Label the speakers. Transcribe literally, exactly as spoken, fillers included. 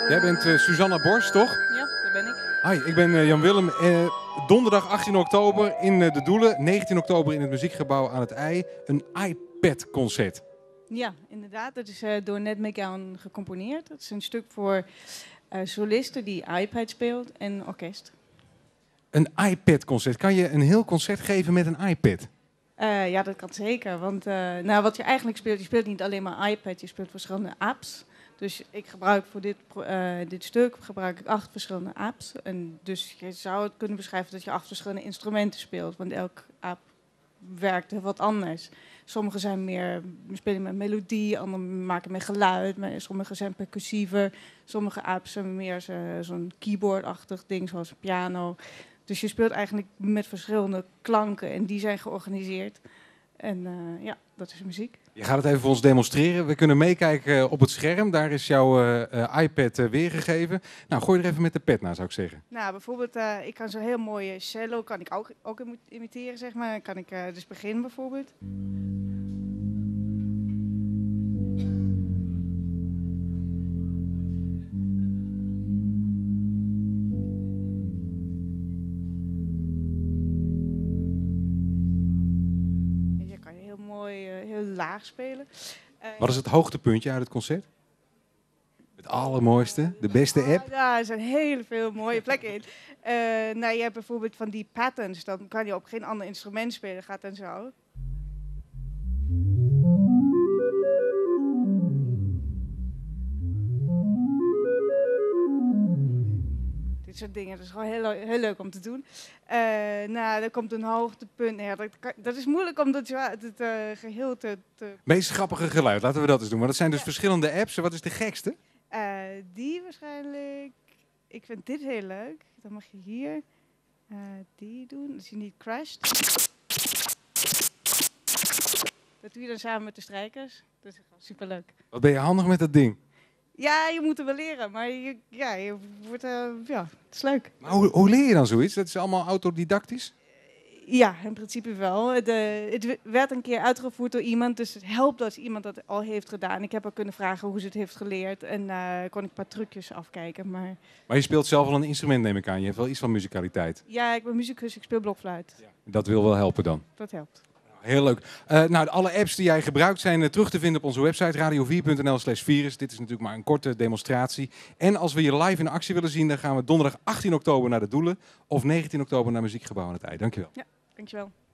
Speaker 1: Jij bent uh, Susanna Borst, toch?
Speaker 2: Ja, daar ben ik.
Speaker 1: Hi, ik ben uh, Jan Willem. Uh, donderdag achttien oktober in uh, De Doelen, negentien oktober in het Muziekgebouw aan het IJ, een iPad-concert.
Speaker 2: Ja, inderdaad. Dat is uh, door Ned McGowan gecomponeerd. Dat is een stuk voor uh, solisten die iPad speelt en orkest.
Speaker 1: Een iPad-concert. Kan je een heel concert geven met een iPad?
Speaker 2: Uh, ja, dat kan zeker. Want uh, nou, wat je eigenlijk speelt, je speelt niet alleen maar iPad, je speelt verschillende apps. Dus ik gebruik voor dit, uh, dit stuk gebruik ik acht verschillende apps. En dus je zou het kunnen beschrijven dat je acht verschillende instrumenten speelt. Want elke app werkt wat anders. Sommige zijn meer spelen met melodie, andere maken met geluid. Sommige zijn percussiever. Sommige apps zijn meer zo'n keyboardachtig ding zoals een piano. Dus je speelt eigenlijk met verschillende klanken en die zijn georganiseerd. En uh, ja, dat is muziek.
Speaker 1: Je gaat het even voor ons demonstreren. We kunnen meekijken op het scherm. Daar is jouw uh, uh, iPad uh, weergegeven. Nou, gooi er even met de pet naar, zou ik zeggen.
Speaker 2: Nou, bijvoorbeeld, uh, ik kan zo'n heel mooie cello kan ik ook, ook imiteren, zeg maar. Dan kan ik uh, dus beginnen bijvoorbeeld. Heel laag spelen. Uh,
Speaker 1: Wat is het hoogtepuntje uit het concert? Het allermooiste, de beste app?
Speaker 2: Ja, er zijn heel veel mooie plekken in. Uh, nou, je hebt bijvoorbeeld van die patterns, dan kan je op geen ander instrument spelen, gaat dan zo. Dit soort dingen, dat is gewoon heel, heel leuk om te doen. Uh, nou, er komt een hoogtepunt. Ja, dat, dat is moeilijk om dat, het uh, geheel te, te...
Speaker 1: Meest grappige geluid, laten we dat eens doen. Maar dat zijn dus
Speaker 2: ja.
Speaker 1: verschillende apps. Wat is de gekste?
Speaker 2: Uh, die waarschijnlijk... Ik vind dit heel leuk. Dan mag je hier uh, die doen, als je niet crasht. Dat doe je dan samen met de strijkers. Dat is gewoon superleuk.
Speaker 1: Wat ben je handig met dat ding?
Speaker 2: Ja, je moet er wel leren, maar je, ja, je wordt, uh, ja, het is leuk.
Speaker 1: Maar hoe, hoe leer je dan zoiets? Dat is allemaal autodidactisch?
Speaker 2: Ja, in principe wel. De, het werd een keer uitgevoerd door iemand, dus het helpt als iemand dat al heeft gedaan. Ik heb ook kunnen vragen hoe ze het heeft geleerd en uh, kon ik een paar trucjes afkijken. Maar...
Speaker 1: maar je speelt zelf wel een instrument, neem ik aan. Je hebt wel iets van muzikaliteit.
Speaker 2: Ja, ik ben muzikus, ik speel blokfluit.
Speaker 1: Ja. Dat wil wel helpen dan?
Speaker 2: Dat helpt.
Speaker 1: Heel leuk. Uh, nou, alle apps die jij gebruikt zijn uh, terug te vinden op onze website radio vier punt n l slash virus. Dit is natuurlijk maar een korte demonstratie. En als we je live in actie willen zien, dan gaan we donderdag achttien oktober naar De Doelen of negentien oktober naar Muziekgebouw aan het IJ. Dankjewel.
Speaker 2: Ja, dankjewel.